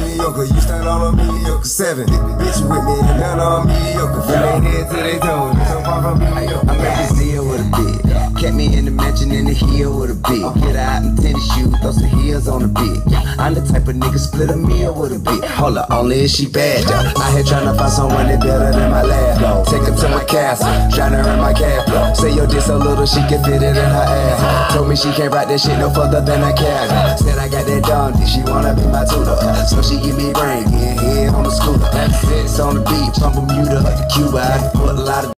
mediocre. You stand on a mediocre 7. Bitch, you with me and none on mediocre. From their head to their toes, so far from mediocre. I made this deal with a bitch. Kept me in the mansion in the hill with a bitch. Get out in tennis shoes, throw some heels on the bitch. I'm the type of nigga split a meal with a bitch. Hold up, only if she bad though. I here tryna find someone that better than my last. Take her to my castle, tryna earn my cash flow. Say your dick so little she can fit it in her ass. Told me she can't ride that shit no further than a cab. Said I got that dundee, she wanna be my tutor. So she give me brain, getting head on the scooter. Have sex on the beach, from Bermuda to Cuba. I put a lot of